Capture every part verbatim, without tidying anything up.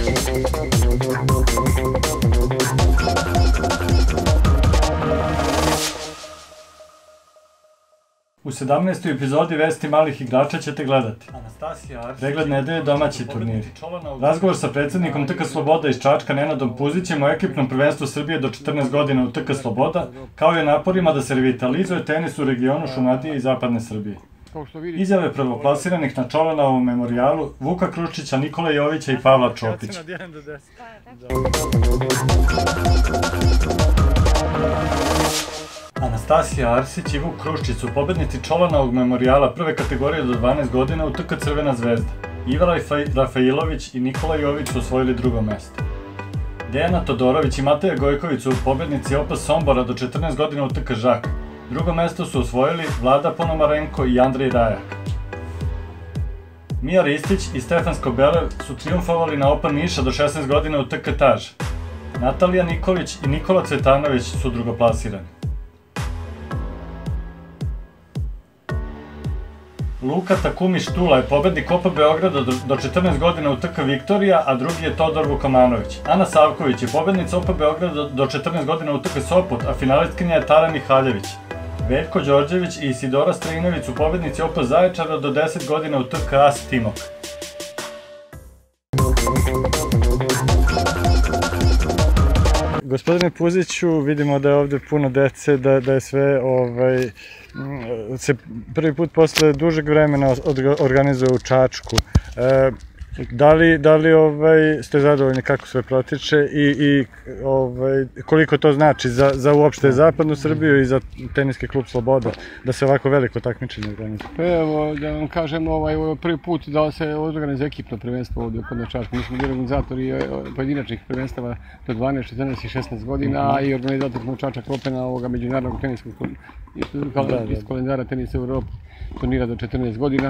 U sedamnaestoj epizodi Vesti malih igrača ćete gledati pregled nedelje domaći turniri, razgovor sa predsjednikom T K Sloboda iz Čačka Nenadom Puzićem o ekipnom prvenstvu Srbije do četrnaest godina u T K Sloboda, kao i o naporima da se revitalizuje tenis u regionu Šumadije i zapadne Srbije. Izjave prvoplasiranih na Čolanovom memorijalu Vuka Kručića, Nikola Jovića i Pavla Čopića. Anastasija Arsić i Vuk Kruščić su pobednici Čolanovog memorijala prve kategorije do dvanaest godina u T K Crvena zvezda. Iva Rafailović i Nikola Jović su osvojili drugo mesto. Dejana Todorović i Mateja Gojković su pobednici O P Sombora do četrnaest godina u T K Žak. Drugo mesto su osvojili Vlada Ponomarenko i Andrej Rajak. Mija Ristić i Stefan Skobelev su trijumfovali na Open Niša do šesnaest godina u T K Taž. Natalija Nikolić i Nikola Cvetanović su drugoplasirani. Luka Takumi Štula je pobednik O P Beograda do četrnaest godina u T K Viktorija, a drugi je Todor Vukomanović. Ana Savković je pobednica O P Beograda do četrnaest godina u T K Sopot, a finalistkinja je Tara Mihaljević. Veljko Đorđević i Isidora Strinović su pobednici O P Zaječara do deset godina u T K A S Timok. Gospodine Puziću, vidimo da je ovde puno dece, da je sve se prvi put posle dužeg vremena organizuje u Čačku. Da li ste zadovoljni kako sve protiče i koliko to znači za uopšte zapadnu Srbiju i za teniski klub Sloboda da se ovako veliko takmičenje organizuje? Pa evo, da vam kažem, ovo je prvi put da se organizuje ekipno prvenstvo ovdje kod Čačku. Mi smo bili organizatori pojedinačnih prvenstava do dvanaest, četrnaest i šesnaest godina i organizator smo Čačak Opena ovoga međunarodnog teniskog kalendara tenisa u Evropi, turnira do četrnaest godina.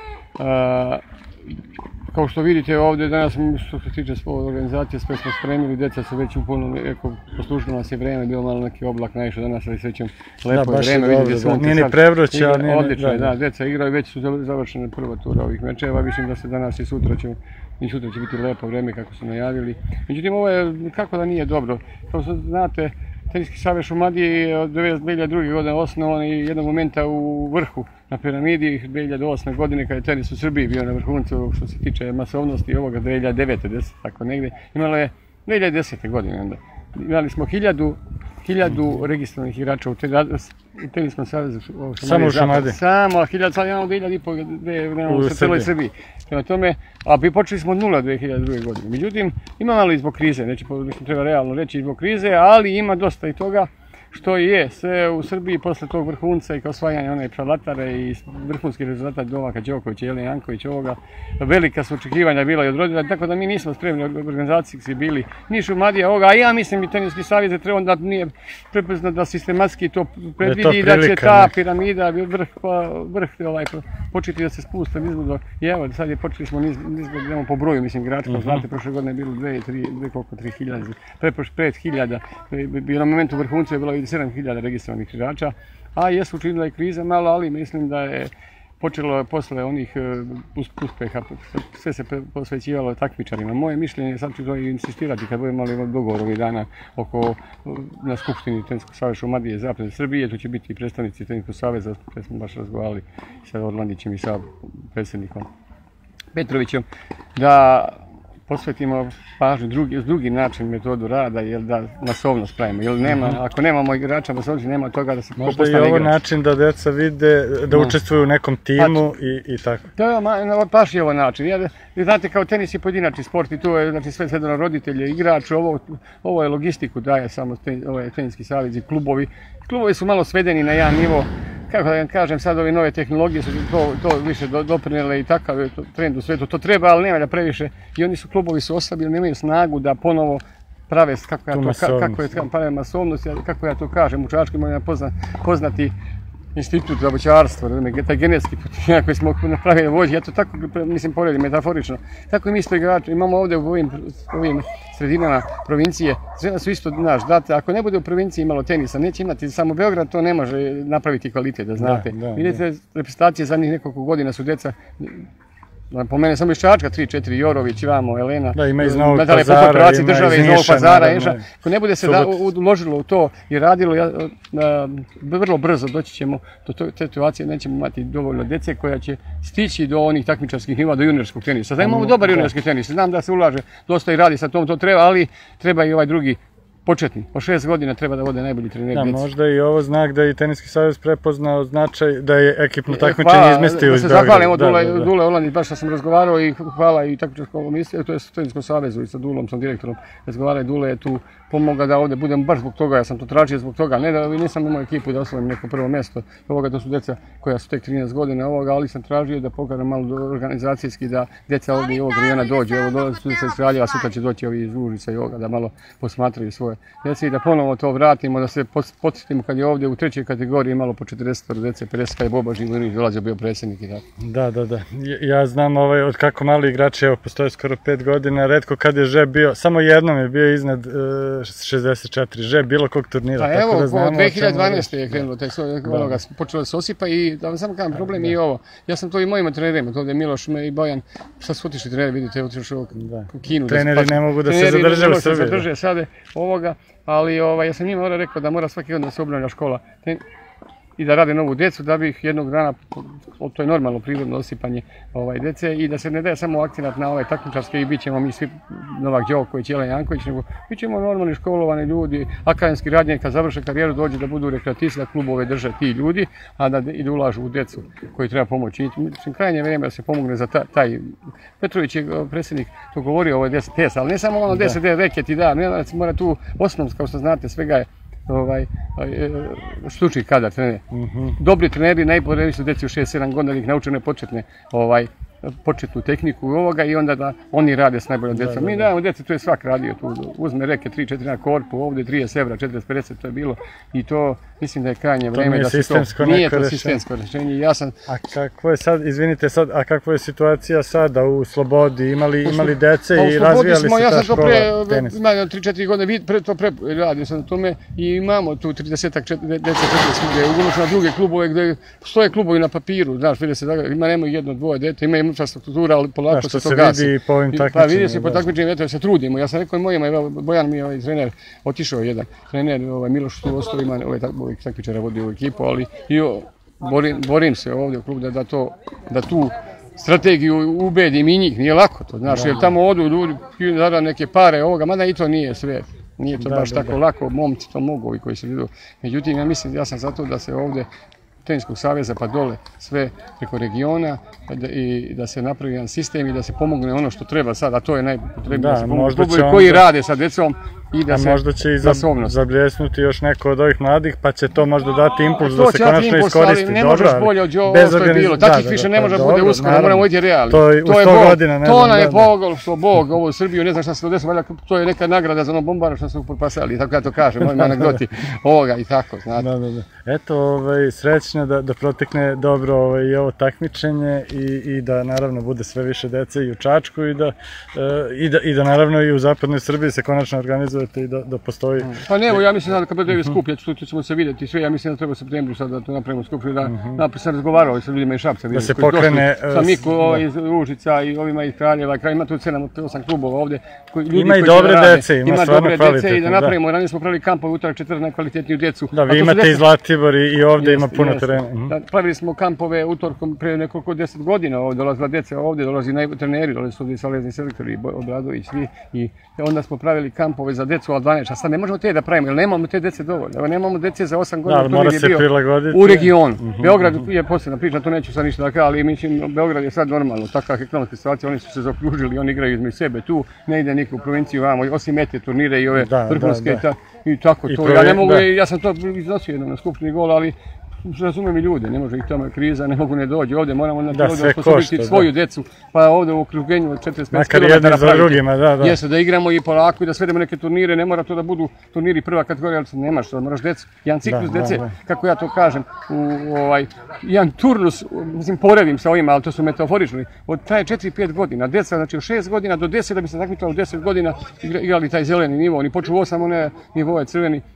Kao što vidite ovdje danas, što se tiče organizacije, sve smo spremili, djeca su već u puno, poslušno nas je vreme, bilo malo neki oblak naišao danas, ali srećem lepo je vreme, vidite sunce. Nije ni prevruće, ali nije ni... Odlično je, da, djeca igraju, već su završene prva tura ovih mečeva, mislim da se danas i sutra će, i sutra će biti lepo vreme kako su najavili. Međutim, ovo je, kako da nije dobro, kao što znate, Teniski savez Šumadije je od dve hiljade druge. godine osnovan i jednog momenta u vrhu na piramidi dve hiljade osme. godine kada je tenis u Srbiji bio na vrhuncu što se tiče masovnosti ovoga dve hiljade devete. desete. tako negdje. Imalo je dve hiljade desete. godine onda. Imali smo hiljadu, hiljadu registrovanih igrača u Teniskom savezu Šumadije. Samo u Šumadiji? Samo, hiljadu, sad imamo dve hiljade i pol u celoj Srbiji. Prema tome, a bi počeli smo od nula dve hiljade druge. godine. Međutim, ima malo i zbog krize, neće treba realno reći i zbog krize, ali ima dosta i toga što je sve u Srbiji posle tog vrhunca i kao osvajanja one Pralatare i vrhunskih rezultata Novaka Đokovića i Jelena Jankovića ovoga, velika su očekivanja bila i od roditelja, tako da mi nismo spremni organizacijski bili ni Šumadija ovoga, a ja mislim i Teniski savez je trebao da nije prepoznat da sistematski to predvidi i da će ta piramida, vrh početi da se spusta nizbrdo. I evo, sad je počeli smo nizbrdo po broju, mislim, igračka, znate, prošle godine je bilo dve, tri, koliko, tri hiljade, pet hiljada, na momentu vrhunca je bilo i sedam hiljada registrovanih igrača, a jesu učinila i kriza malo, ali mislim da je počelo posle onih uspeha, sve se posvećivalo takmičarima. Moje mišljenje je, sad ću to insistirati kad budemo imali dogovor ovih dana oko na Skupštini Teniskog saveza Šumadije Zapadne Srbije, tu će biti i predstavnici Teniskog saveza, gdje smo baš razgovarali sa Orlandićem i sa predsjednikom Petrovićem, da posvetimo pažnju drugi način metodu rada, jer da masovnost pravimo, jer nema, ako nemamo igrača masovnosti, nema toga da se postane igrač. Možda je ovo način da deca vide, da učestvuju u nekom timu i tako. To je, baš je ovo način, jer znate kao tenis je pojedinačni sport i tu je, znači sve sedano roditelje, igrač, ovo je logistiku daje samo Teniski savez i klubovi. Klubovi su malo svedeni na jedan nivo, kako da vam kažem, sad ove nove tehnologije su to više doprinele i takav je trend u svijetu, to treba, ali nema da previše. I oni su, klubovi su oslabili, nemaju snagu da ponovo prave, kako je prave masovnost, kako ja to kažem, u Čačku imamo poznati institut za voćarstvo, taj genetski potencijal koji smo napravili vođi, ja to tako, mislim, poredim metaforično. Tako i mi isto igrači, imamo ovdje u ovim sredinama provincije, žena su isto, znaš, date, ako ne bude u provinciji imalo tenisa, neće imati, samo Beograd to ne može napraviti kvalitet, da znate. Vidite, reprezentacije zadnjih nekoliko godina su djeca po mene samo iz Čačka, tri četiri, Jorović, Ivamo, Elena. Da, ima iz Novog Pazara, ima države, iz Novog Pazara, Niša. Ako ne bude se da, uložilo u to i radilo, ja, a, vrlo brzo doći ćemo do te situacije, nećemo imati dovoljno djece koja će stići do onih takmičarskih nivoa, do juniorskog tenisa. Sad imamo dobar juniorski tenis, znam da se ulaže dosta i radi sa tom, to treba, ali treba i ovaj drugi početni. Po šest godina treba da vode najbolji trener djece. Da, možda i ovo znak da je Teniski savez prepoznao značaj da je ekipno takmičenje izmestio iz Beograda. Da se zahvalim od Dule, Dule Olanić, baš što sam razgovarao i hvala i takmičarskom komisiju, to je Teniskom savezu i sa Dulom, sam direktorom razgovarao i Dule je tu pomogao da ovdje budem baš zbog toga, ja sam to tražio zbog toga, ne da nisam imao ekipu da osvojim neko prvo mjesto, ovoga to su djeca koja su tek trinaest godina ovoga, ali sam tražio da pokažem malo organizacijski da djeca ovdje i ovog regiona dođu, evo dolaze su djeca iz Kraljeva, sutra će doći ovi iz Užica i ovoga da malo posmatraju svoje djece i da ponovo to vratimo, da se podsjetimo kad je ovdje u trećoj kategoriji malo po četrdeset djece, pedeset je Boba Živinović dolazio, bio predsjednik i tako. Da, da, da. Ja znam ovaj, od kako mali igrači, evo postoje skoro pet godina, retko kad je Žeb bio, samo jednom je bio iznad uh, šezdeset četiri, Žeb bilo kog turnira. Pa evo, da dve hiljade dvanaeste je krenulo, tek onoga počelo se osipa i da vam samo kažem problem da. I ovo. Ja sam to i mojima trenerima, to ovdje Miloš i Bojan, sad su otišli treneri, vidite, otišli u Kinu. Treneri da, ne mogu da se zadrže u Srbiji. Zadrže sada ovoga, ali ovaj, ja sam njima ovdje rekao da mora svaki godin da se obnavlja škola i da rade novu djecu, da bi ih jednog dana, to je normalno prirodno osipanje ovaj, djece i da se ne daje samo akcenat na ove takmičarske i bit ćemo mi svi Novak Đoković, Jelen Janković, nego bit ćemo normalni školovani ljudi, akademski radnje, kad završe karijeru dođu da budu rekreatisti, da klubove drže ti ljudi, a da i da ulažu u djecu koji treba pomoći. Mislim, krajnje vrijeme da se pomogne za ta, taj... Petrović je predsjednik to govorio, ovo je deset tesa, ali ne samo ono deset da. Reket i da, ne da se mora tu osnovno, kao što znate, svega je ovaj, stručni kadar trener. Mm-hmm. Dobri treneri najbolji su djeci u šest sedam godina da ih nauče ne početne ovaj, početnu tehniku ovoga i onda da oni rade s najboljom djecom. Mi dajemo djece, to je svak radio tu, uzme reke tri četiri na korpu, ovdje trideset evra, četrdeset pedeset, to je bilo i to mislim da je krajnje vreme da se to... Nije to sistemsko rješenje. Ja sam... A kakvo je sad, izvinite sad, a kakva je situacija sada u Slobodi, imali, imali djece i razvijali se ta škola tenisa? Imam tri četiri godine, pre, to pre, radio sam na tome i imamo tu tridesetak djece četiri uglavnom na druge klubove gdje stoje klubovi na papiru, znaš, vidi se da ima nemoj jedno, dvoje djete, ima infrastruktura, ali polako da, se to gasi. Se vidi po ovim takmičenjima. Pa vidi se po takmičenjima, eto se trudimo. Ja sam rekao i mojima, evo, Bojan mi je ovaj trener, otišao je jedan trener, ovaj, Miloš tu ostao, ima ovaj, ovaj takmičara vodi u ekipu, ali i o, borim, borim se ovdje u klubu da, da, to, da tu strategiju ubedim i njih, nije lako to, znaš, da, jer tamo odu ljudi, zarade neke pare ovoga, mada i to nije sve. Nije to da, baš da, tako da. Lako, momci to mogu i koji se vidu. Međutim, ja mislim, ja sam zato da se ovdje Teniskog saveza pa dole sve preko regiona da, i da se napravi jedan sistem i da se pomogne ono što treba sad, a to je najpotrebnije da, da se pomogne klubovi koji da... rade sa djecom i da a se možda će i zabljesnuti još neko od ovih mladih pa će to možda dati impuls da se konačno iskoristi. Ne možeš bolje od ovo što je bilo, takvih više ne može da bude uskoro, moramo biti realni. To je Bog, to nam je pogol što Bog, ovo u Srbiju, ne znam šta se to desilo, to je neka nagrada za ono bombara što su upropasali, tako ja to kažem, mojim anegdoti ovoga i tako, znate. Da, da, da. Eto, ovaj, srećno da, da protekne dobro ovaj, i ovo takmičenje i, i da naravno bude sve više dece i u Čačku i da, e, i da, i da naravno i u zapadnoj Srbiji se konačno organizujete i da, da postoji... Pa ne, ja mislim da kad bude uh-huh. skup, ja ću, tu ćemo se vidjeti sve, ja mislim da treba u septembru sad da to napravimo skup, da uh-huh. naprijed sam razgovarao sa ljudima iz Šapca. Da se pokrene... Sa Miko iz Užica i ovima iz Kraljeva, kraj ima tu sedam osam klubova ovdje. Koji, ljudi ima i koji dobre rade, dece, ima, ima stvarno kvalitetno. I da napravimo, ranije smo pravili kampove utorak četvrtak najkvalitetniju djecu. Da, vi imate i Zlatibor i ovdje ima puno terena. Pravili smo kampove utorkom prije nekoliko deset godina, ovdje dolazila djeca, ovdje dolazi treneri, dolazi su ovdje salezni selektori, Obradović, svi. I onda smo pravili kampove za djecu od dvanaest, a sad ne možemo te da pravimo, jer nemamo te djece dovoljno. Evo nemamo djece za osam godina, da, mora se prilagoditi u regionu. Uh-huh. Beograd je posebna priča, to neću sad ništa da kažem, ali mislim, Beograd je sad normalno, takva ekonomska situacija, oni su se zaokružili, oni igraju između sebe tu, ne ide niko u provinciju vamo, osim ete turnire i ove vrhunske, i tako I to. Ja ne mogu, da. Ja sam to iznosio jednom na skupštini gola, ali razumijem i ljude, ne može ih tamo kriza, ne mogu ne dođi ovdje, moramo na to osposobiti svoju djecu, pa ovdje u okruženju četrdeset pet kilometara napraviti. Da, da. Jesu, da igramo i polako i da svedemo neke turnire, ne mora to da budu turniri prva kategorija, ali nemaš to, moraš djecu, jedan ciklus da, djece, da, da. Kako ja to kažem, u, ovaj, jedan turnus, mislim, poredim sa ovima, ali to su metaforični, od traje četiri pet godina, djeca, znači od šest godina do deset, da bi se takmičalo u deset godina igrali taj zeleni nivo, oni počnu osam one nivoje crveni,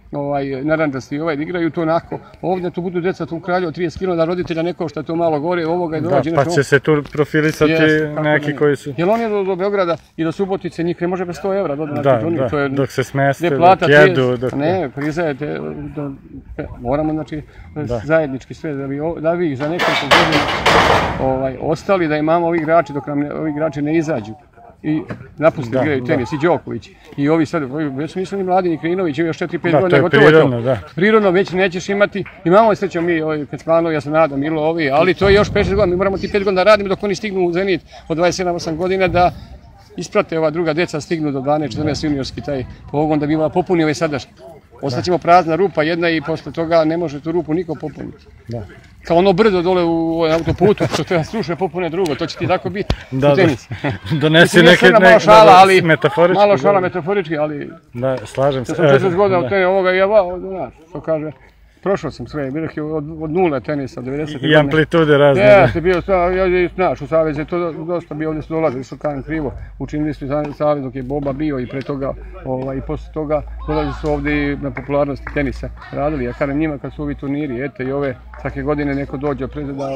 narandžasti ovaj, igraju to onako, ovdje tu budu djeca tu u Kraljevu, trideset kilometara da roditelja neko što je to malo gore, ovoga i dođe. Pa će se tu profilisati neki koji su... Jer on je do Beograda i do Subotice, njih ne može bez sto evra. Da, da, dok se smeste, dok jedu. Ne, priznajete, moramo znači zajednički sve, da vi za nekoliko godina ostali, da imamo ovi igrači dok nam ovi igrači ne izađu. I napusti igraju tenis, i Đoković, i ovi sad, već su mislili mladi, ni Krinović, još četiri pet godina, gotovo je to. Prirodno, već nećeš imati, imamo srećom mi, kad Spanovi, ja se nadam, Milo, ovi, ali to je još pet šest godina, mi moramo ti pet godina da radimo dok oni stignu u Zenit od dvadeset sedam osam godina da isprate ova druga deca, stignu do dvanaest četrnaest juniorski taj pogon da bi imala popuni ovaj sadašnji. Ostaćemo prazna rupa jedna i posle toga ne može tu rupu niko popuniti. Kao ono brdo dole u autoputu, što treba strušne popune drugo, to će ti tako biti u tenisu. Donesi neke metaforički. Malo šala metaforički, ali... Da, slažem se. Ja sam četrdeset godina u tenisu, ovoga i ja, znaš, što kaže, prošao sam sve, bilo je od nule tenisa, devedeset godine. I amplitude razne. Ja, ste bio, znaš, u Savez je to dosta bio, ovdje su dolazili, što kažem krivo, učinili su Savez dok je Boba bio i pre toga, i posle toga dolazili su ovdje i na popularnosti tenisa radili. Ja kažem njima kad su ovi turniri, eto i ove, svake godine neko dođe da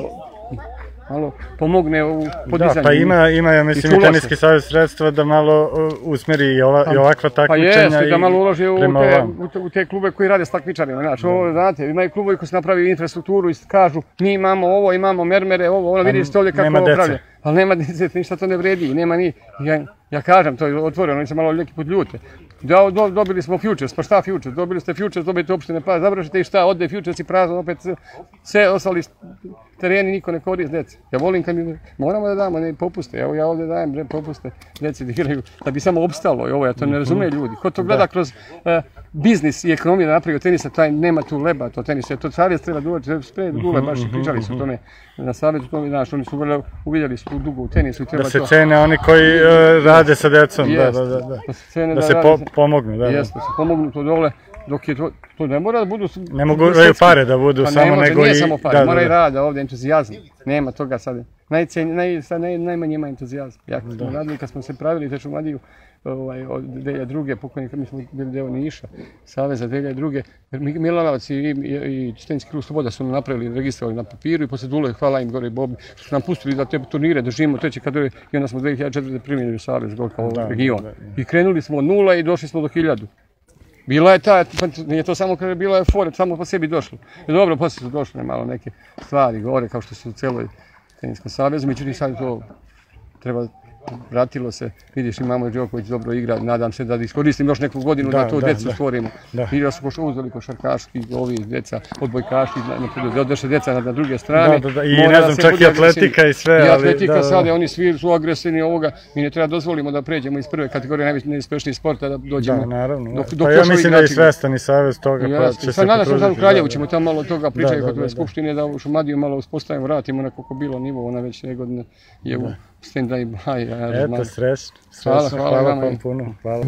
malo pomogne u podizanju. Da, pa ima, ima, ja mislim, i Teniski savez sredstva da malo usmeri i ovakva takmičenja. Pa jeste, da malo uloži u te klube koji rade s takmičarima. Znači, ovo, znate, imaju klubovi koji su napravili infrastrukturu i kažu mi imamo ovo, imamo mermere, ovo, ono vidite ovdje kako ovo pravi. Ali nema djece, ništa to ne vredi, nema ni... Ja kažem, to je otvoreno, oni se malo neki put ljute. Dobili smo Futures, pa šta Futures? Dobili ste Futures, dobijete opštine, pa završite i šta, ode Futures i prazno, opet sve ostali tereni niko ne koristi djece. Ja volim kad mi, moramo da damo ne popuste, evo ja ovdje dajem popuste djeci da igraju, da bi samo opstalo i ovo, ja to ne razume ljudi. Ko to gleda kroz biznis i ekonomiju da napravi od tenisa, taj nema tu leba, to tenisa, to savez treba doći, spred dule, baš i pričali su o tome na savezu, to mi znaš, oni su uvidjeli su dugo u tenisu i treba to. Da se cene oni koji rade sa djecom, da, da, da. Da se pomognu, da. Jeste, da se pomognu to dole, dok je to, to ne mora da budu... Ne mogu pare da budu samo nego i... Pa ne može, nije samo pare, mora i rada ovdje, entuzijazam, nema toga sad. Najmanje ima entuzijazam. Ja kad smo radili, kad smo se pravili Tečnu mladiju, od Delja druge, pokojnika, mi smo bili deo Niša, Saveza Delja druge, Milanovac i Tenski klub Sloboda su nam napravili, registrovali na papiru i posle Dule, hvala im gore i Bobi, što su nam pustili da te turnire doživimo treće kadove i onda smo dve hiljade četvrte primljeni u Savez, kao region. I krenuli smo od nula i došli smo do hiljadu. Bila je ta, nije to samo kada je bila fora, samo po sebi došlo. Dobro, poslije su došle malo neke stvari gore, kao što su u celoj Teniskom savezu, međutim sad to treba, vratilo se, vidiš imamo Đoković dobro igra, nadam se da iskoristim još neku godinu da to djecu stvorimo. Igra su uzeli košarkaški, ovi djeca, odbojkaški, da odeše djeca na druge strane. I ne znam, čak i atletika i sve. I atletika sad, oni svi su agresivni ovoga, mi ne treba dozvolimo da pređemo iz prve kategorije najneuspješnijih sporta, da dođemo. Da, naravno. Pa ja mislim da je svestan i savez toga, pa će se nadam se sad u Kraljevu ćemo tamo malo toga pričaju kod ove skupštine, da u Šumadiju malo uspostavimo, vratimo nekako bilo nivo, ona već negodne je u stand-by by. Eto, srećno. Hvala, hvala vam puno. Hvala.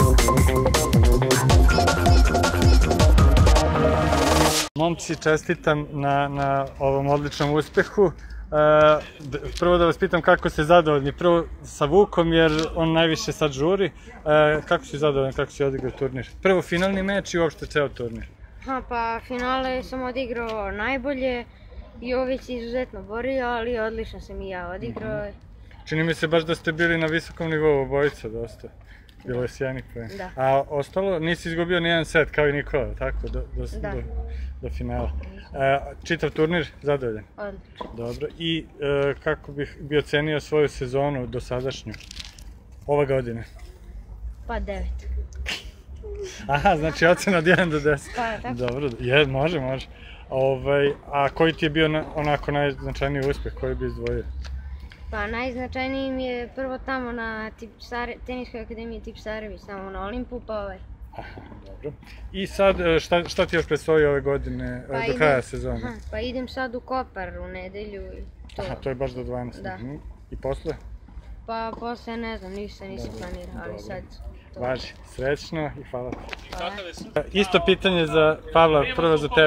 Momci, čestitam na ovom odličnom uspehu. Prvo da vas pitam kako ste zadovoljni. Prvo sa Vukom, jer on najviše sad žuri. Kako si zadovoljan, kako si odigrao turnir? Prvo finalni meč i uopšte ceo turnir. Pa finale sam odigrao najbolje i Jović se izuzetno borio, ali odlično sam i ja odigrao. Čini mi se baš da ste bili na visokom nivou obojica dosta. Bilo je sjajnih poena. Da. A ostalo, nisi izgubio nijedan set kao i Nikola, tako? Do finala. Čitav turnir, zadovoljan? Odlično. Dobro. I kako bi ocenio svoju sezonu do sadašnju? Ove godine? Pa devet. Aha, znači ocena od jedan do deset. Pa, tako. Dobro, može, može. A koji ti je bio onako najznačajniji uspjeh, koji bi izdvojio? Pa najznačajniji mi je prvo tamo na Teniskoj akademiji Tipsarević, tamo na Olimpu, pa ovaj. Aha, dobro. I sad, šta ti još predstoji ove godine, do kraja sezone? Pa idem sad u Kopar u nedelju i to. Aha, to je baš do dvanaest. Da. I posle? Pa posle ne znam, ništa nisam planirao, ali sad... Važi, srećno i hvala ti. Isto pitanje za Pavla, prvo za tebe.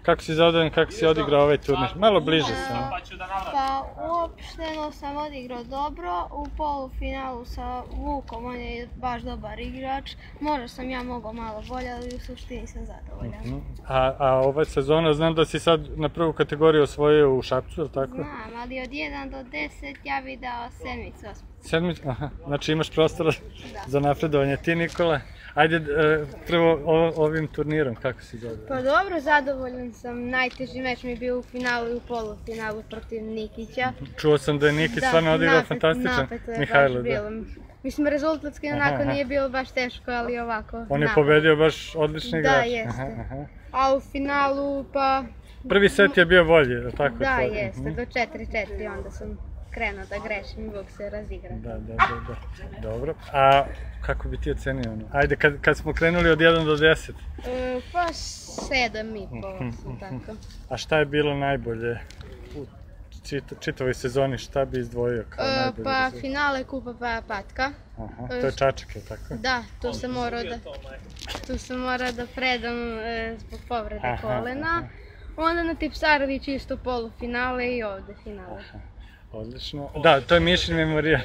kako si zadovoljan, kako si odigrao ovaj turnir? Malo bliže sam. Pa uopšteno sam odigrao dobro, u polufinalu sa Vukom, on je baš dobar igrač, možda sam ja mogao malo bolje, ali u suštini sam zadovoljan. A ova sezona, znam da si sad na prvu kategoriju osvojio u Šapcu, ili tako? Znam, ali od jedan do deset ja bih dao sedmicu, osmicu. Sedmicu, aha, znači imaš prostora za napredovanje. Ti, Nikola? Ajde, prvo ovim turnirom, kako si zadovoljan? Pa dobro, zadovoljan sam. Najteži meč mi je bio u finalu i u polufinalu protiv Nikića. Čuo sam da je Nikić stvarno odigrao fantastičan. Napeto je baš bilo. Mislim, rezultatski onako nije bilo baš teško, ali ovako napeto. On je pobedio baš odlični igrač. Da, jeste. A u finalu pa... Prvi set je bio bolji, je li tako? Da, jeste. Do četiri četiri onda sam krenuo da grešim i Vuk se razigra. Da, da, da. Dobro. A kako bi ti ocenio ono? Ajde, kad smo krenuli od jedan do deset? Pa sedam i po, osam, tako. A šta je bilo najbolje u čitavoj sezoni? Šta bi izdvojio kao najbolje? Pa finale Kupa Patka. Aha, to je Čačak, je li tako? Da, tu sam morao da... Tu sam morao da predam zbog povrede kolena. Onda na Tipsarević isto polufinale i ovde finale. Odlično. Da, to je Mišin memorijal.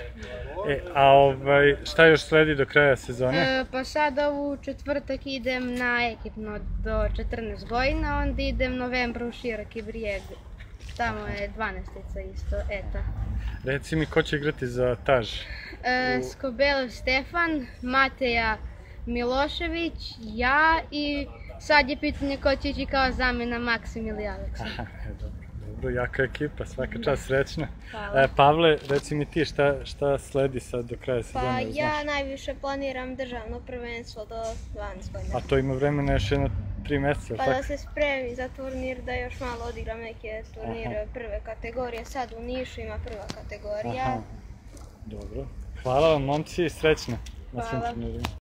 A šta još sledi do kraja sezone? Pa sada u četvrtak idem na ekipno do četrnaest godina, onda idem novembra u Široki Brijeg. Tamo je dvanaestica isto, eta. Reci mi, ko će igrati za Taž? Skobelov Stefan, Mateja Milošević, ja i sad je pitanje ko će ići kao zamena Maksim ili Aleksa. Dobro, jaka ekipa, svaka čast, srećna. Pavle, reci mi ti šta sledi sad do kraja sezone? Pa ja najviše planiram državno prvenstvo do dvanaest godina. A to ima vremena još jedno tri meseca, pa da se spremi za turnir, da još malo odigram neke turnire prve kategorije. Sad u Nišu ima prva kategorija. Dobro. Hvala vam, momci, i srećno na svim turnirima.